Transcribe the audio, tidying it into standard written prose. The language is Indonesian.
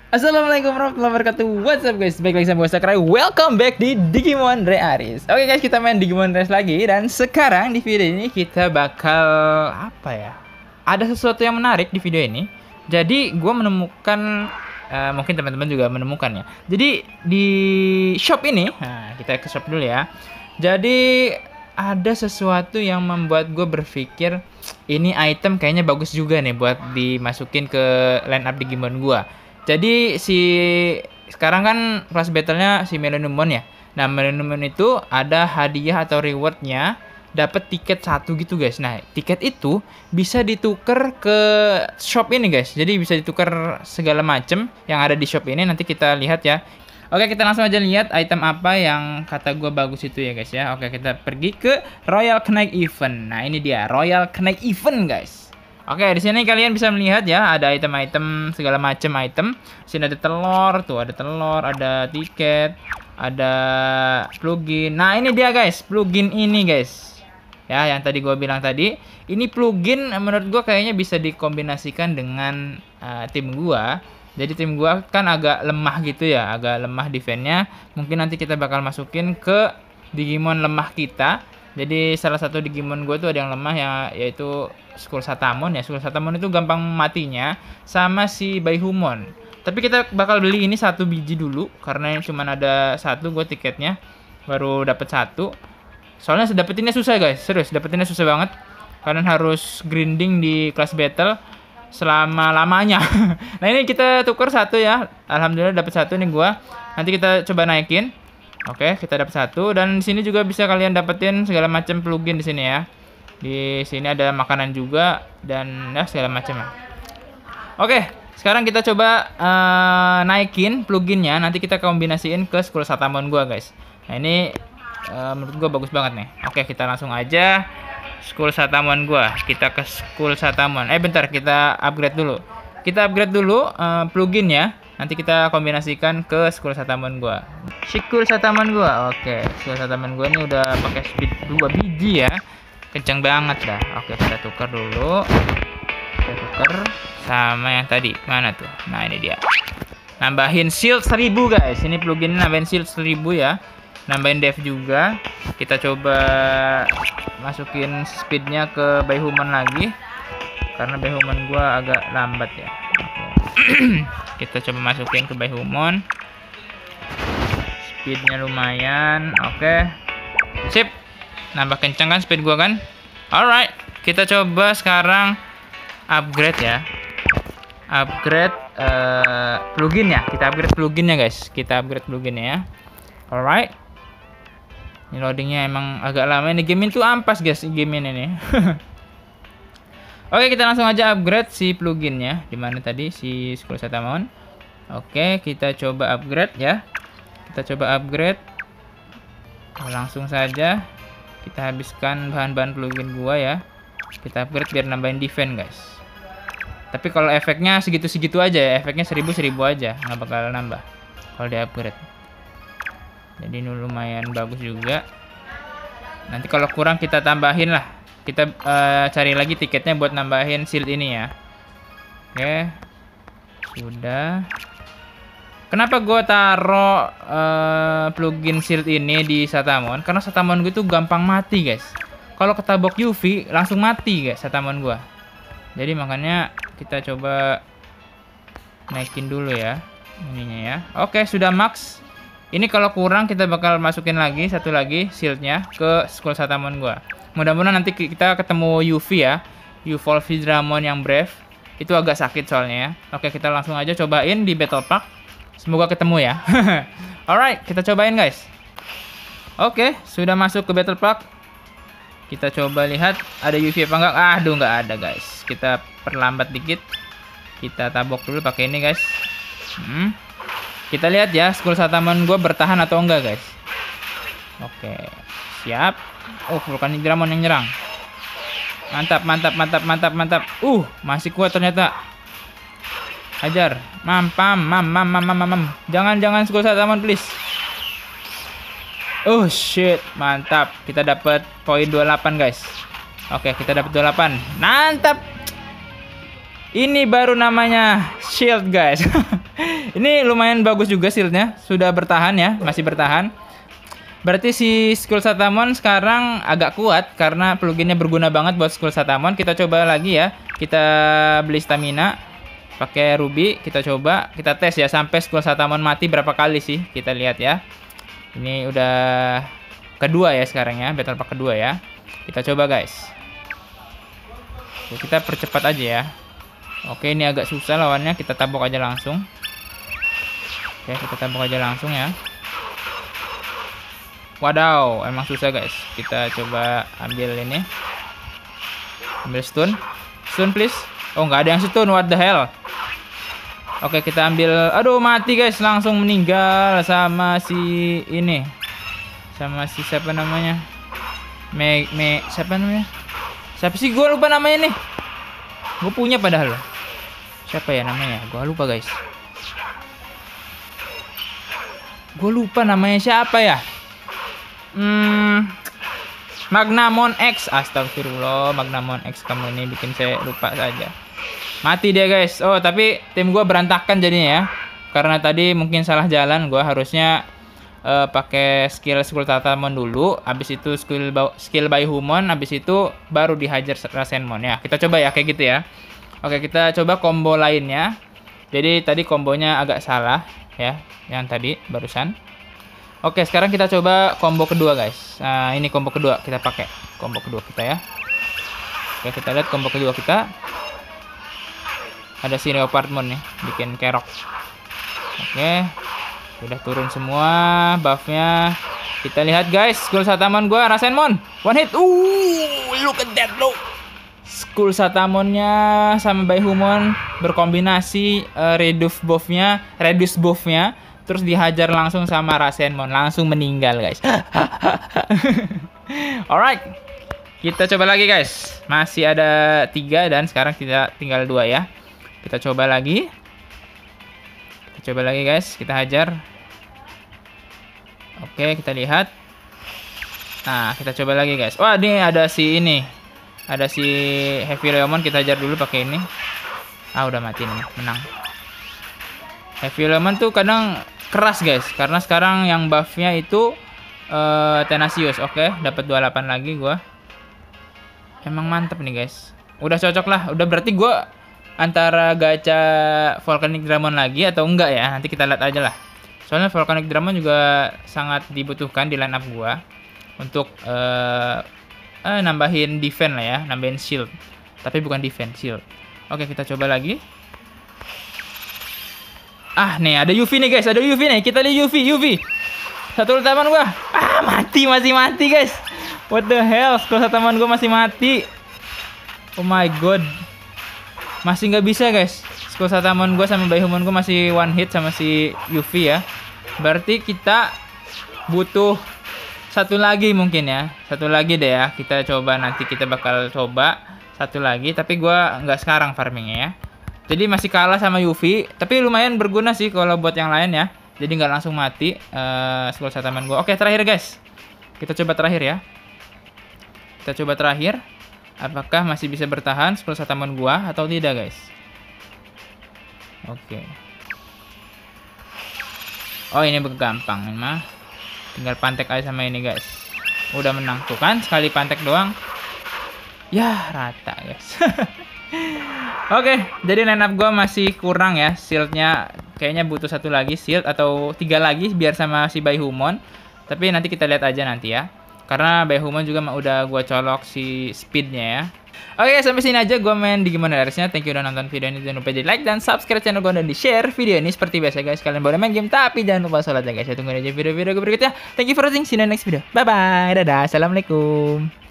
Assalamualaikum warahmatullahi wabarakatuh. What's up guys? Baik lagi sama gue Sakurai. Welcome back di Digimon Re-Aris. Oke guys, kita main Digimon Race lagi. Dan sekarang di video ini kita bakal apa ya? Ada sesuatu yang menarik di video ini. Jadi gue menemukan mungkin teman-teman juga menemukannya. Jadi di shop ini, nah kita ke shop dulu ya. Jadi ada sesuatu yang membuat gue berpikir ini item kayaknya bagus juga nih buat dimasukin ke line up Digimon gue. Jadi sekarang kan kelas battle-nya si Millenniumon ya. Nah, Millenniumon itu ada hadiah atau reward-nya dapat tiket satu gitu, guys. Nah, tiket itu bisa ditukar ke shop ini, guys. Jadi bisa ditukar segala macam yang ada di shop ini. Nanti kita lihat ya. Oke, kita langsung aja lihat item apa yang kata gue bagus itu ya, guys ya. Oke, kita pergi ke Royal Knight Event. Nah, ini dia Royal Knight Event, guys. Oke, di sini kalian bisa melihat ya, ada item-item segala macam item. Di sini ada telur, tuh ada telur, ada tiket, ada plugin. Nah, ini dia guys, plugin ini guys. Ya, yang tadi gue bilang tadi, ini plugin menurut gue kayaknya bisa dikombinasikan dengan tim gue. Jadi tim gue kan agak lemah gitu ya, agak lemah defense-nya. Mungkin nanti kita bakal masukin ke Digimon lemah kita. Jadi salah satu Digimon gue tuh ada yang lemah ya, yaitu Skull Satamon ya. Skull Satamon itu gampang matinya sama si Baihumon. Tapi kita bakal beli ini satu biji dulu karena cuma ada satu gue tiketnya, baru dapat satu. Soalnya dapetinnya susah guys, serius dapetinnya susah banget. Kalian harus grinding di kelas battle selama-lamanya. Nah, ini kita tuker satu ya. Alhamdulillah dapat satu nih gue. Nanti kita coba naikin. Oke, kita dapat satu dan di sini juga bisa kalian dapetin segala macam plugin di sini ya. Di sini ada makanan juga dan ya segala macam. Oke, sekarang kita coba naikin pluginnya. Nanti kita kombinasiin ke Skull Satamon gua, guys. Nah, ini menurut gua bagus banget nih. Oke, kita langsung aja Skull Satamon gua. Kita ke Skull Satamon. Bentar, kita upgrade dulu. Kita upgrade dulu pluginnya. Nanti kita kombinasikan ke Skull Satamon gua. Skull Satamon gua. Oke, Skull Satamon gua ini udah pakai speed 2 biji ya. Kencang banget dah. Oke, kita tukar dulu. Kita tukar sama yang tadi. Mana tuh? Nah, ini dia. Nambahin shield 1000, guys. Ini plugin nambahin shield 1000 ya. Nambahin dev juga. Kita coba masukin speednya ke Baihumon lagi. Karena Baihumon gua agak lambat ya. Kita coba masukin ke Baihumon. Speednya lumayan. Oke. Sip. Nambah kencang kan speed gua kan. Alright. Kita coba sekarang upgrade ya. Upgrade plugin ya. Kita upgrade pluginnya guys. Kita upgrade pluginnya ya. Alright. Ini loadingnya emang agak lama. Ini game ini tuh ampas guys. Game ini. Oke, kita langsung aja upgrade si pluginnya. Dimana tadi si Skull Satamon. Oke, kita coba upgrade ya. Kita coba upgrade. Langsung saja kita habiskan bahan-bahan plugin gua ya. Kita upgrade biar nambahin defense guys. Tapi kalau efeknya segitu-segitu aja ya. Efeknya 1000 aja, nggak bakal nambah kalau di upgrade. Jadi ini lumayan bagus juga. Nanti kalau kurang kita tambahin lah. Kita cari lagi tiketnya buat nambahin shield ini ya. Oke. Sudah. Kenapa gue taruh plugin shield ini di Satamon? Karena Satamon gue tuh gampang mati, guys. Kalau ketabok UV langsung mati, guys, Satamon gue. Jadi makanya kita coba naikin dulu ya ininya ya. Oke, sudah max. Ini kalau kurang kita bakal masukin lagi satu lagi shieldnya ke Skull Satamon gue. Mudah-mudahan nanti kita ketemu UV ya. Volvidramon yang Brave. Itu agak sakit soalnya ya. Oke, kita langsung aja cobain di Battle Park. Semoga ketemu ya. Alright, kita cobain guys. Oke, sudah masuk ke Battle Park. Kita coba lihat ada UV apa enggak. Aduh, nggak ada guys. Kita perlambat dikit. Kita tabok dulu pakai ini guys. Kita lihat ya, Skull Satamon gue bertahan atau enggak guys. Oke, siap. Oh, Volvidramon yang nyerang. Mantap, mantap, mantap, mantap, mantap. Masih kuat ternyata. Hajar. Mam. Jangan Skull Satamon please. Oh shit, mantap. Kita dapat poin 28 guys. Oke, kita dapat 28. Mantap. Ini baru namanya shield guys. Ini lumayan bagus juga shieldnya, sudah bertahan ya, masih bertahan. Berarti si Skull Satamon sekarang agak kuat karena pluginnya berguna banget buat Skull Satamon. Kita coba lagi ya, kita beli stamina, pakai ruby, kita coba, kita tes ya sampai Skull Satamon mati berapa kali sih, kita lihat ya. Ini udah kedua ya sekarang ya, battle pack kedua ya. Kita coba guys. Oke, kita percepat aja ya. Oke, ini agak susah lawannya, kita tabok aja langsung. Oke, kita tabok aja langsung ya. Wadaw, emang susah guys. Kita coba ambil ini. Ambil stun. Stun please. Oh, nggak ada yang stun, what the hell. Oke, kita ambil. Aduh, mati guys, langsung meninggal sama si ini. Sama si siapa namanya? Siapa namanya? Siapa sih, gue lupa namanya nih. Gue punya padahal. Siapa ya namanya? Gue lupa guys. Gue lupa namanya siapa ya. Magnamon X. Astagfirullah, Magnamon X, kamu ini bikin saya lupa saja. Mati dia guys. Oh, tapi tim gue berantakan jadinya ya. Karena tadi mungkin salah jalan. Gue harusnya pakai skill Skull Satamon dulu. Habis itu skill Baihumon. Habis itu baru dihajar Rasenmon ya. Kita coba ya kayak gitu ya. Oke, kita coba combo lainnya. Jadi tadi kombonya agak salah ya, yang tadi barusan. Oke, sekarang kita coba combo kedua guys. Nah, ini combo kedua kita pakai. Combo kedua kita ya. Oke, kita lihat combo kedua kita. Ada si Leopardmon nih, bikin kerok. Oke, udah turun semua buffnya. Kita lihat guys, Skull Satamon gua Rasenmon one hit. Look at that bro. Skull Satamonnya sama Baihumon berkombinasi, reduce buffnya, terus dihajar langsung sama Rasenmon, langsung meninggal guys. Alright, kita coba lagi guys. Masih ada 3 dan sekarang kita tinggal 2 ya. Kita coba lagi. Kita coba lagi guys, kita hajar. Oke, kita lihat. Nah, kita coba lagi guys. Wah, ini ada si ini. Ada si Heavy Leomon, kita hajar dulu pakai ini. Ah, udah mati nih, menang. Heavy Leomon tuh kadang keras guys, karena sekarang yang buffnya itu Tenacious. Oke, dapat 28 lagi gua. Emang mantep nih guys. Udah cocok lah, udah berarti gua antara gacha Volcanic Dramon lagi atau enggak ya. Nanti kita lihat aja lah. Soalnya Volcanic Dramon juga sangat dibutuhkan di line up gua untuk nambahin defense lah ya, nambahin shield. Tapi bukan defense, shield. Oke, kita coba lagi. Ah, nih ada UV nih guys, ada UV nih. Kita lihat UV. Satu Satamon gua. Ah, masih mati guys. What the hell, Skull Satamon gua masih mati. Oh my god. Masih nggak bisa guys. Skull Satamon gua sama Baihumon gua masih one hit sama si UV ya. Berarti kita butuh satu lagi mungkin ya. Satu lagi deh ya. Kita coba, nanti kita bakal coba satu lagi. Tapi gua nggak sekarang farmingnya ya. Jadi masih kalah sama UV, tapi lumayan berguna sih kalau buat yang lain ya. Jadi nggak langsung mati Skull Satamon gue. Oke, terakhir guys. Kita coba terakhir ya. Kita coba terakhir. Apakah masih bisa bertahan Skull Satamon gue atau tidak guys? Oke. Oh, ini gampang ini mah. Tinggal pantek aja sama ini guys. Udah menang tuh kan, sekali pantek doang. Ya, rata guys. Oke, jadi line up gue masih kurang ya shieldnya. Kayaknya butuh satu lagi shield atau 3 lagi biar sama si Baihumon. Tapi nanti kita lihat aja nanti ya. Karena Baihumon juga udah gue colok si speednya ya. Oke, sampai sini aja gue main Digimon Aries-nya. Thank you udah nonton video ini. Jangan lupa di like dan subscribe channel gue dan di share video ini. Seperti biasa guys, kalian boleh main game tapi jangan lupa sholat ya guys. Saya tunggu aja video-video gue berikutnya. Thank you for watching, see you in the next video. Bye bye, dadah, assalamualaikum.